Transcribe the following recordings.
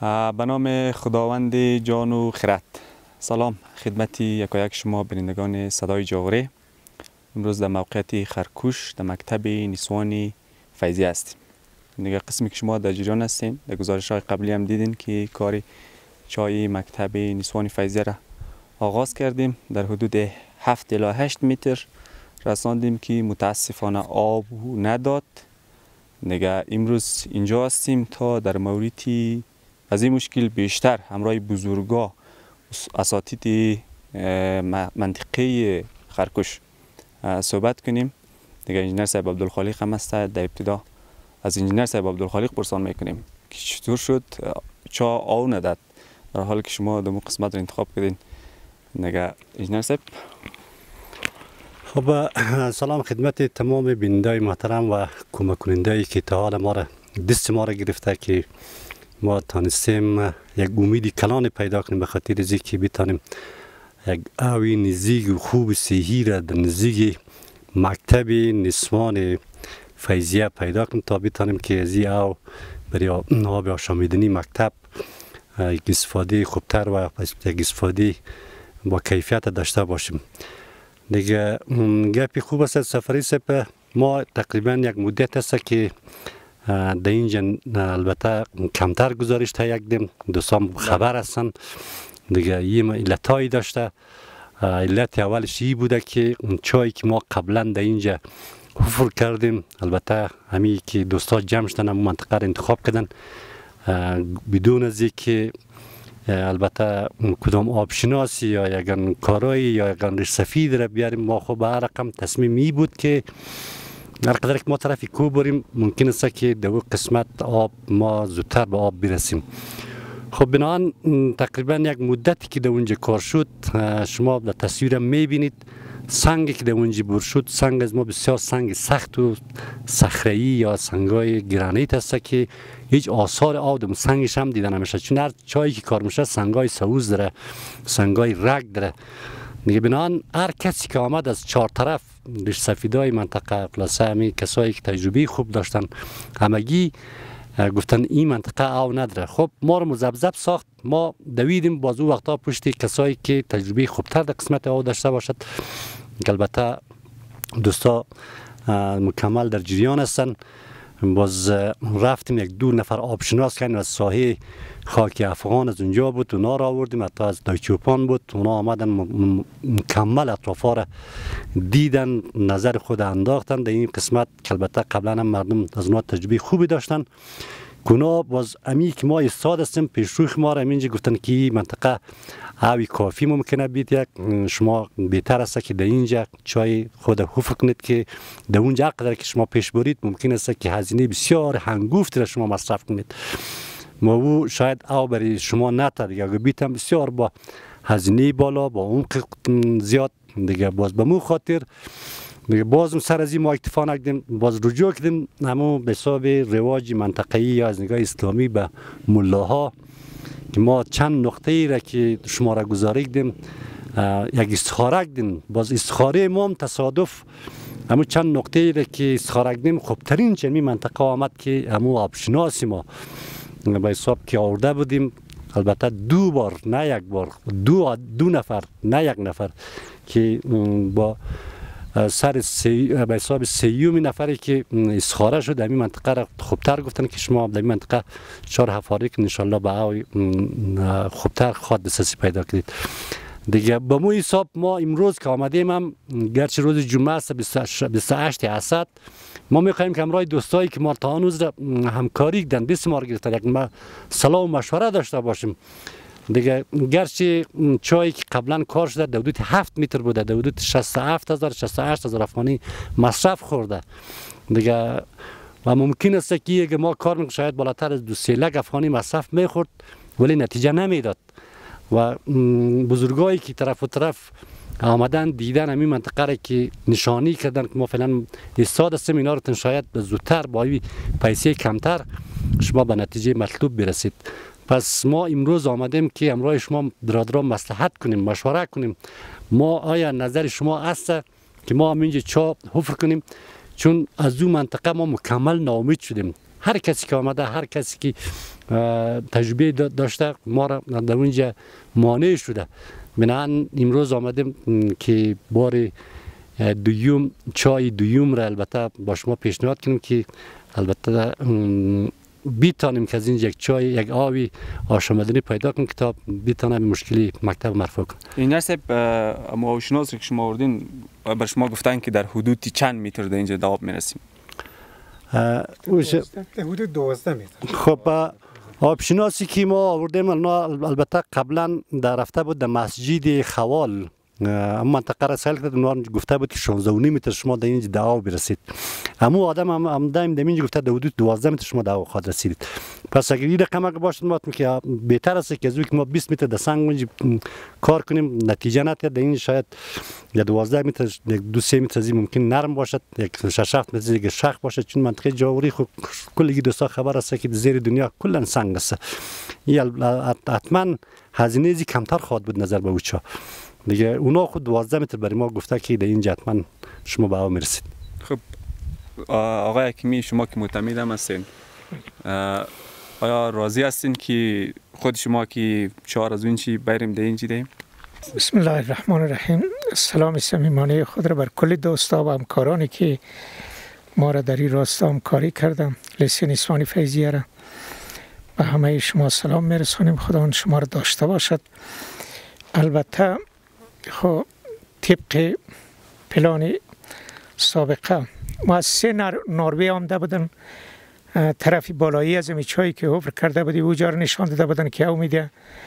به نام خداوند جان و خرد. سلام خدمت یکایک شما بینندگان صدای جاوره. امروز در موقعیت خرکوش در مکتب نسوان فیضیه هستیم. دیگه قسمی که شما در جریان هستین، در گزارش های قبلی هم دیدین که کار چای مکتب نسوان فیضیه را آغاز کردیم. در حدود 7 الی 8 متر رساندیم که متاسفانه آب نداد. دیگه امروز اینجا هستیم تا در موردی از این مشکل بیشتر همراه بزرگا اساتید منطقه خرکوش صحبت کنیم. دیگه انجینر صاحب عبدالخالق هم هست. در ابتدا از انجینر صاحب عبدالخالق پرسان میکنیم که چطور شد چا آو نداد در حالی که شما دو قسمت رو انتخاب کردین. دیگه انجینر صاحب. خب سلام خدمت تمام بینندگان محترم و کمک کننده‌ای که تا حال ما را دست ما را گرفته که ما تانستیم یک امیدی کلان پیدا کنیم به خاطر از اینکه بتانیم یک آوی نزدیک و خوب صحی را در نزدیک مکتب نسوان فیضیه پیدا کنیم تا بتانیم که از این آو برای آب آشامیدنی مکتب یک استفاده خوبتر و یک استفاده با کیفیت داشته باشیم. دیگه گپی خوب است سفری سپه ما تقریبا یک مدت است که در اینجا البته کمتر گزارش تا یک دیم دوستان خبر هستن. دیگه یه علتایی داشته. علت اولش این بوده که چایی که ما قبلا در اینجا حفر کردیم، البته همین که دوستان جمع شدن هم منطقه را انتخاب کردن بدون از اینکه البته کدام آبشناسی یا یگان کارایی یا یگان ریش سفید را بیاریم. ما خب به هر رقم تصمیم می بود که هر قدر که ما طرفی کو بریم ممکن است که در قسمت آب ما زودتر به آب برسیم. خب بنابراین تقریبا یک مدتی که در اونجا کار شد، شما در تصویر می بینید سنگی که در اونجا بر شد سنگ از ما بسیار سنگ سخت و صخره‌ای یا سنگای گرانیت است که هیچ آثار آب در سنگش هم دیده نمیشه، چون هر چایی که کار میشه سنگای سوز داره، سنگای رگ داره. دیگه بنابراین هر کسی که آمد از چهار طرف ریش سفیدای منطقه پلاس همی کسایی که تجربه خوب داشتن همگی گفتن این منطقه آب نداره. خب ما رو مزبزب ساخت، ما دویدیم باز او وقتا پشتی کسایی که تجربه خوبتر در قسمت آب داشته باشد. البته دوستا مکمل در جریان هستن. باز رفتیم یک دو نفر آبشناس کردیم از ساحه خاک افغان، از اونجا بود اونا را آوردیم، حتی از دایچوپان بود اونا آمدن مکمل اطرافا را دیدن، نظر خود انداختن در این قسمت که البته قبلا هم مردم از اونا تجربه خوبی داشتن. اونا باز امی که ما استاد هستیم پیش روی ما را اینجا گفتن که منطقه آبی کافی ممکنه بید، یک شما بهتر است که در اینجا چای خود حفر کنید که در اونجا قدر که شما پیش برید ممکن است که هزینه بسیار هنگفتی را شما مصرف کنید. ما او شاید آب برای شما نتر یا بیت هم بسیار با هزینه بالا با عمق زیاد. دیگه باز به مو خاطر دیگه بازم سر از این ما اکتفا نکردیم، باز رجوع کردیم همون به حساب رواج منطقه‌ای یا از نگاه اسلامی به ملاها که ما چند نقطه ای را که شما را گزاریدیم یک استخاره کردیم. باز استخاره ما هم تصادف همون چند نقطه ای را که استخاره کردیم خوبترین چنین منطقه آمد که همون آبشناسی ما به حساب که آورده بودیم. البته دو بار نه یک بار، دو نفر نه یک نفر که با سر به حساب سیومی نفری که استخاره شد در این منطقه را خوبتر گفتن که شما در این منطقه 4 هفاره که انشالله به آوی خوبتر خواد دسترسی پیدا کنید. دیگه به مو حساب ما امروز که آمدیم هم گرچه روز جمعه است 28 اسد ما میخوایم که همراه دوستایی که ما تا هنوز همکاری کردن دست ما را گرفتن یک سلام و مشوره داشته باشیم. دیگه گرچه چایی که قبلا کار شده در حدود 7 متر بوده، در حدود 67,000 68,000 افغانی مصرف خورده. دیگه و ممکن است که اگه ما کار میکنیم شاید بالاتر از 2-3 لک افغانی مصرف میخورد ولی نتیجه نمیداد. و بزرگایی که طرف و طرف آمدن دیدن همین منطقه را که نشانی کردن که ما فعلا استاد هستیم اینا رو شاید زودتر با پیسه کمتر شما به نتیجه مطلوب برسید. پس ما امروز آمدیم که همراه شما برادران مصلحت کنیم، مشوره کنیم. ما آیا نظر شما است که ما همینجا چا حفر کنیم؟ چون از اون منطقه ما مکمل ناامید شدیم. هر کسی که آمده، هر کسی که تجربه داشته ما را در اونجا مانع شده. بنابراین امروز آمدیم که بار دوم چای دوم را البته با شما پیشنهاد کنیم که البته بیتانیم که از اینجا یک چای یک آبی آشامیدنی پیدا کنیم که تا بیتانیم مشکلی مکتب مرفوع کنیم. این نسب اما شناسی که شما آوردین بر شما گفتن که در حدود چند متر در اینجا آب میرسیم؟ حدود 12 متر. خب آب شناسی که ما آوردیم البته قبلا در رفته بود در مسجد خوال اما منطقه را سیل کرد اونها گفته بود که 16.5 متر شما در اینجا در آب برسید. اما آدم هم دائم در اینجا گفته در حدود 12 متر شما در آب خواهد رسید. پس اگر این رقم باشد ما که بهتر است که از که ما 20 متر در سنگ اونجا کار کنیم نتیجه نتیجه در این شاید یا 12 متر یک 2-3 متر از این ممکن نرم باشد یک 6-7 متر یک شخ باشد چون منطقه جاوری خب کلی دوستا خبر است که زیر دنیا کلا سنگ است. این حتما هزینه ای کمتر خواهد بود نظر به اوچا. دیگه اونا خود 12 متر برای ما گفته که در اینجا حتما شما به آب میرسید. خب آقای حکیمی شما که معتمد هم هستین آیا راضی هستین که خود شما که 4 از اینچی بریم در اینجا دهیم؟ بسم الله الرحمن الرحیم. سلام صمیمانه خود را بر کل دوستا و همکارانی که ما را در این راستا همکاری کردن. لیسه نسوانی فیضیه را به همه شما سلام میرسانیم. خدا شما را داشته باشد. البته خب طبق پلان سابقه مؤسسه نروژ آمده بودن طرف بالایی از این چایی که حفر کرده بودی اوجا را نشان داده بودن که امیده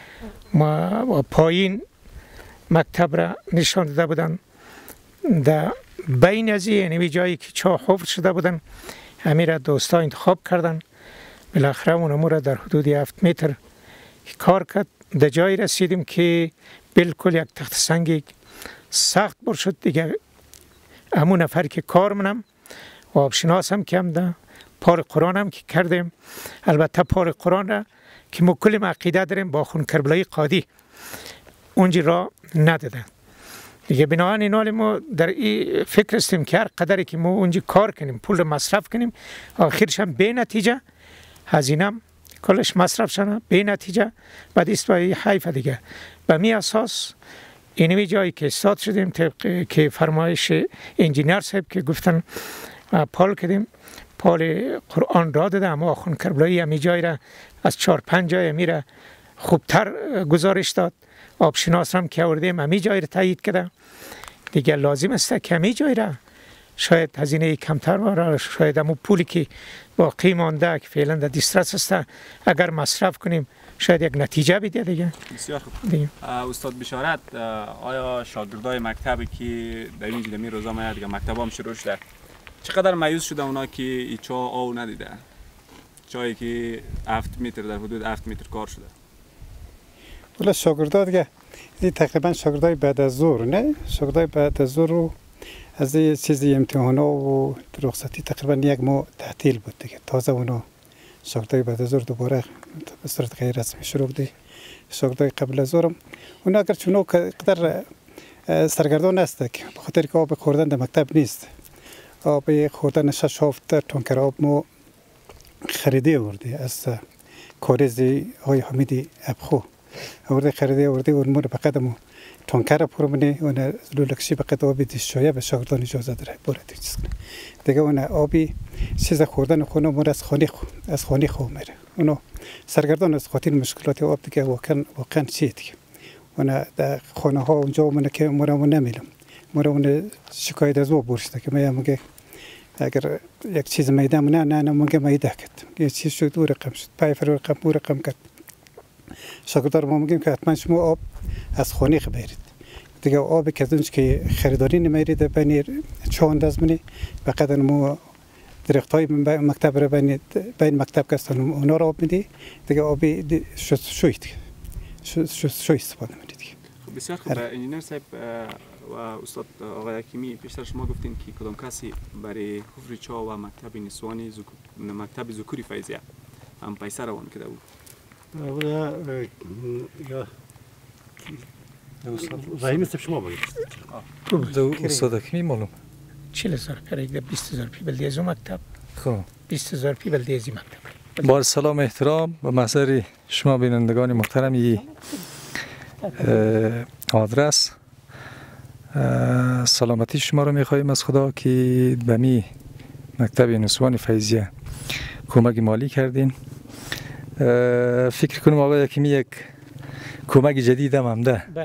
ما پایین مکتب را نشان داده بودن. در بین از این جایی که چاه حفر شده بودن همین را دوستا انتخاب کردن. بالاخره اون را در حدود 7 متر کار کرد. در جایی رسیدیم که بالکل یک تخت سنگی سخت بر شد دیگه. همون نفر که کار منم و آبشناس هم که هم ده پار قرآن هم که کردیم. البته پار قرآن را که ما کل عقیده داریم با خون کربلایی قادی اونجا را ندادن دیگه. بنابراین این ما در این فکر هستیم که هر قدری که ما اونجا کار کنیم پول را مصرف کنیم آخرش هم به نتیجه هزینه کلش مصرف شده به نتیجه بعد است و حیف دیگه. به می اساس اینوی جایی که استاد شدیم طبق که فرمایش انجینیر صاحب که گفتن پال کردیم پال قرآن را داده. اما خون کربلایی همی جای را از 4-5 جای میره خوبتر گزارش داد. آبشناس هم که آوردیم همی جای را تایید کرده دیگه. لازم است که همی جای را شاید هزینه کمتر باره شاید همون پولی که باقی مانده که فعلا در دسترس است اگر مصرف کنیم شاید یک نتیجه بده دیگه. بسیار خوب. استاد بشارت آیا شاگردای مکتبی که در اینجا در روزا میاد دیگه مکتب هم شروع شده چقدر مایوس شده اونا که این چاه آو ندیده چایی که 7 متر در حدود 7 متر کار شده؟ ولی شاگردا دیگه تقریبا شاگردای بعد از ظهر نه شاگردای بعد از ظهر رو از این چیزی امتحانا و رخصتی تقریبا یک ماه تعطیل بود دیگه. تازه اونا شاگردای بعد از ظهر دوباره به صورت غیر رسمی شروع بودی. شاگردای قبل از ظهر اونا اگر چونو قدر سرگردان است که به خاطر که آب خوردن در مکتب نیست. آب خوردن 6-7 تانکر آب ما خریده آورده از کارزی های حمیدی ابخو آورده خریده آورده اون مور فقط مو تانکر پر منه اون لولکشی فقط آب دستشویه به شاگردان اجازه داره برد چیز دیگه اون آبی چیز خوردن خونه مور از خانه خو میره. اونو سرگردان از خاطر مشکلات آب دیگه واقعا چیه دیگه. اون در خانه ها اونجا من که مورمون نمیلم مورمون شکایت از او برشته که میگه اگر یک چیز میدم نه میگه میده کرد یه چیز شد دو رقم شد پای فرو رقم دو رقم کرد. شاگردار ما میگیم که حتما شما آب از خانه خبرید دیگه. آب که از اونج که خریداری نمیرید بین چند از منی فقط ما درخت های مکتب رو بین مکتب کستن اونا رو آب میدی دیگه. آبی شوی استفاده میدی دیگه. بسیار خوب. انجینیر صاحب و استاد آقای حکیمی پیشتر شما گفتین که کدام کسی برای حفر چاه و مکتب نسوانی مکتب ذکوری فیضیه هم پیسه روان کرده بود؟ رحیم صاحب شما بگید. استاد حکیمی معلوم 40,000 پیره 20,000 پی بلدیزی مکتب. خب 20,000 پی بلدیزی مکتب. با سلام و احترام و محضر شما بینندگان محترمی آدرس، سلامتی شما رو میخواهیم از خدا که به می مکتب نسوان فیضیه کمک مالی کردین. فکر کنم آقای حکیمی یک کمک جدید هم ده. بله.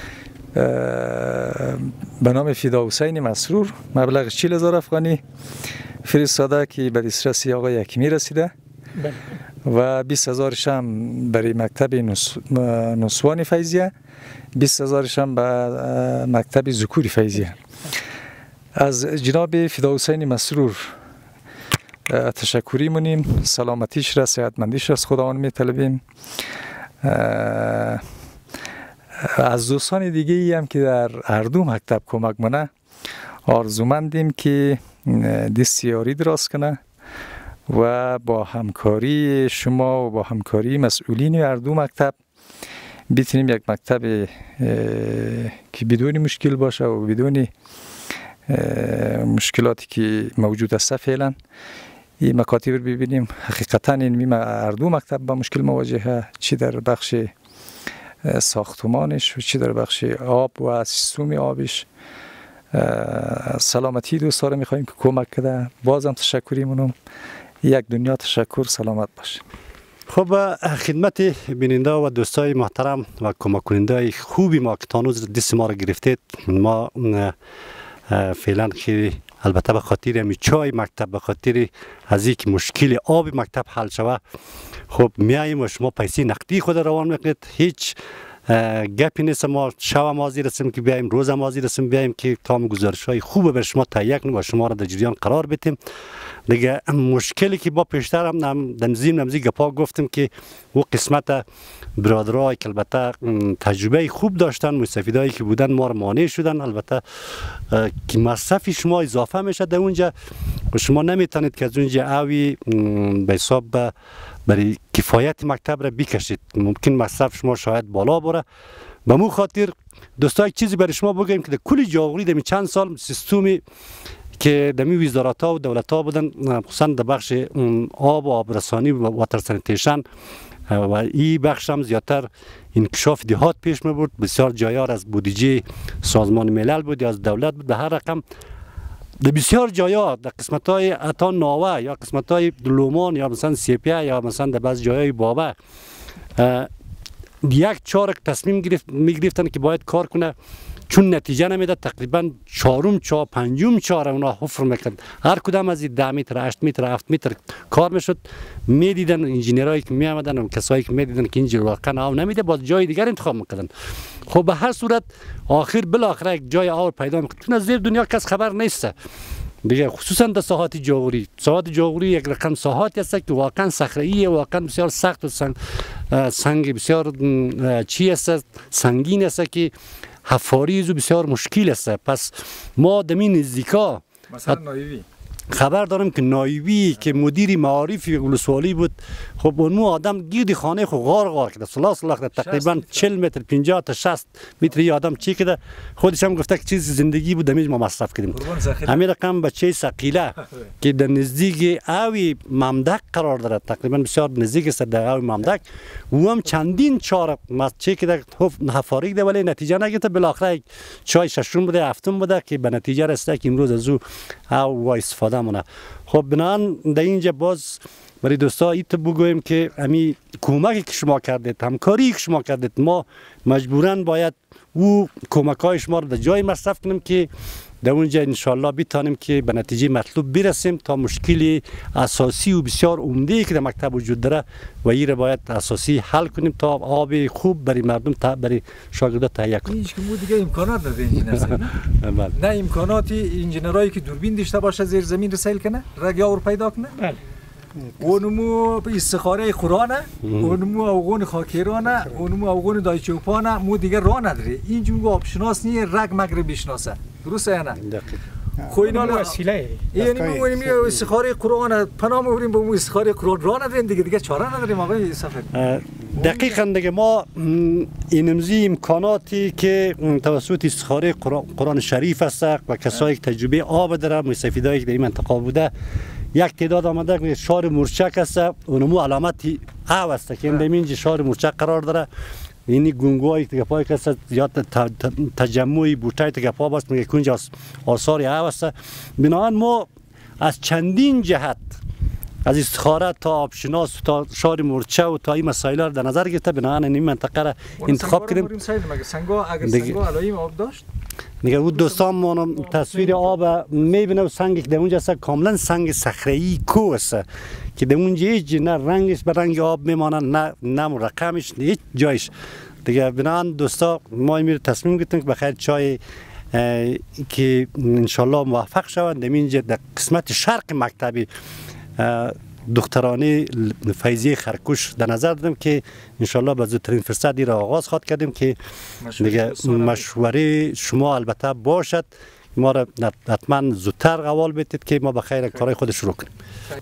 به نام فدا حسین مسرور مبلغ 40,000 افغانی فرستاده که به دسترسی آقای حکیمی رسیده. بله. و 20,000 هم برای مکتب نسوان فیضیه، 20,000 هم به مکتب ذکور فیضیه. از جناب فدا حسین مسرور تشکری مونیم، سلامتیش را، صحتمندیش را از خداوند میطلبیم. از دوستان دیگه ای هم که در هر دو مکتب کمک مونه آرزومندیم که دست یاری دراز کنه و با همکاری شما و با همکاری مسئولین هر دو مکتب بتونیم یک مکتب که بدون مشکل باشه و بدون مشکلاتی که موجود است فعلا این مکاتب رو ببینیم. حقیقتا این هر دو مکتب با مشکل مواجهه، چی در بخش ساختمانش و چی در بخش آب و سیستم آبش. سلامتی دوستا رو میخواییم که کمک کده. بازم تشکری مونم، یک دنیا تشکر، سلامت باشه. خب خدمت بیننده و دوستای محترم و کمک کننده خوبی ما که تانوز دست ما را گرفتید، ما فعلا که البته به خاطر همی چای مکتب، به خاطر از اینکه مشکل آب مکتب حل شوه، خب میاییم و شما پیسه نقدی خود روان میکنید. هیچ گپی نیست. ما شب هم حاضر هستیم که بیایم، روز هم حاضر هستیم بیایم که تمام گزارش های خوب بر شما تهیه کنیم و شما را در جریان قرار بدیم. دیگه مشکلی که با پیشتر هم نمزی گپا گفتیم که او قسمت برادرای که البته تجربه خوب داشتن، مستفیدایی که بودن ما را مانع شدن، البته که مصرف شما اضافه میشه در اونجا و شما نمیتونید که از اونجا اوی به حساب برای کفایت مکتب را بکشید. ممکن مصرف شما شاید بالا بره. به مو خاطر دوستا یک چیزی برای شما بگم که در کل جاغوری در چند سال سیستمی که در وزارت ها و دولت ها بودن، خصوصا در بخش آب و آبرسانی و واتر سانیتیشن و این بخش هم زیادتر انکشاف دهات پیش می برد. بسیار جایار از بودجه سازمان ملل بود یا از دولت بود، به هر رقم در بسیار جایا در قسمت های اتا ناوه یا قسمت های لومان یا مثلا سیپیه یا مثلا در بعض جایای بابه یک چارک تصمیم میگرفتن که باید کار کنه، چون نتیجه نمیده تقریبا چهارم چهار پنجم چهار اونا حفر میکرد. هر کدام از 10 متر 8 متر 7 متر کار میشد. میدیدن انجینیرایی که میآمدن و کسایی که میدیدن که اینجا واقعا آب نمیده باز جای دیگر انتخاب میکردن. خب به هر صورت آخر بالاخره یک جای آب پیدا میکنه. از زیر دنیا کس خبر نیست دیگه، خصوصا در ساحات جاغوری. ساحات جاغوری یک رقم ساحاتی است که واقعا صخره‌ای، واقعا بسیار سخت و سنگ بسیار چی است، سنگین است که حفاریز و بسیار مشکل است. پس ما دمی نزدیکا مثلا نایوی خبر دارم که نایوی که مدیر معارف ولسوالی بود، خب اون آدم گرد خانه خو غار کرده، سلاس تقریبا 40 متر 50 تا 60 متر یه آدم چی کرده. خودش هم گفته که چیز زندگی بود دمیج ما مصرف کردیم. همین رقم بچه ثقیله که در نزدیک اوی ممدک قرار داره، تقریبا بسیار نزدیک است در اوی ممدک، او هم چندین چهار چی کرده حفاری ده ولی نتیجه نگرفته. بالاخره چای ششم بوده هفتم بوده که به نتیجه رسیده که امروز از او استفاده مونه. خب بنان در اینجا باز برای دوستا ایت بگویم که امی کمکی که شما کردید، همکاری که شما کردید، ما مجبوراً باید او کمک های شما رو در جای مصرف کنیم که در اونجا انشالله بتانیم که به نتیجه مطلوب برسیم تا مشکل اساسی و بسیار عمده که در مکتب وجود داره و این رو باید اساسی حل کنیم تا آب خوب برای مردم برای شاگردا تهیه کنیم. هیچ که دیگه امکانات نداره انجینر نه امکاناتی انجینرایی که دوربین داشته باشه زیر زمین رسیل کنه، رگ آور پیدا کنه. بله. اونمو استخاره قرآنه، اونمو اوغون خاکیرانه، اونمو اوغون دایچوپانه، مو دیگه راه نداره. اینجور آبشناس نیه، رگ مغرب بشناسه. درسته یا نه؟ خو اینا وسیله یعنی میگیم استخاره قرآن پناه میبریم به اون استخاره قرآن راه نداریم دیگه چاره نداریم آقای سفر. دقیقاً دیگه ما اینمزی امکاناتی که توسط استخاره قرآن شریف است و کسایی که تجربه آب داره، مستفیدایی که در این منطقه بوده، یک تعداد آمده که شار مورچک است، اونمو علامتی او است که این اینجا شار مورچک قرار داره. اینی گونگوهای تگپای که است یا تجمعی بوتای تگپا باست میگه کنج آثار او است. بنابراین ما از چندین جهت از استخاره تا آبشناس تا شار مورچه و تا این مسائل را در نظر گرفته بنابراین این منطقه را انتخاب کردیم. اگر سنگا علائم آب داشت دیگه او دوستان ما تصویر آب میبینه و سنگی که در اونجا است کاملا سنگ صخره‌ای کو است که در اونجا هیچ نه رنگش به رنگ آب میمانه نه رقمش هیچ جایش. دیگه بنابراین دوستا ما امیر تصمیم گرفتیم که بخیر چای که انشالله موفق شوند در اینجا در قسمت شرق مکتبی دخترانه فیضیه خرکوش در نظر دادیم که انشالله به زودترین فرصتی را آغاز خواهد کردیم که دیگه مشوره شما البته باشد ما را حتما زودتر قبول بدید که ما به خیر کارهای خود شروع کنیم.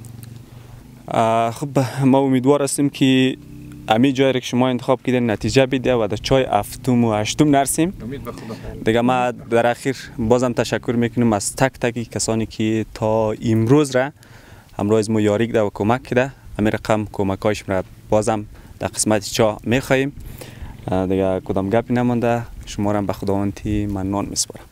خب ما امیدوار هستیم که امی جایی که شما انتخاب کردین نتیجه بده و در چای هفتم و هشتم نرسیم. دیگه ما در اخیر بازم تشکر میکنیم از تک تک کسانی که تا امروز را همراه از ما یاری کرده و کمک کرده. همین رقم کمکایش را بازم در قسمت چا میخواهیم. دیگه کدام گپی نمانده، شما را به خداوندی منان میسپارم.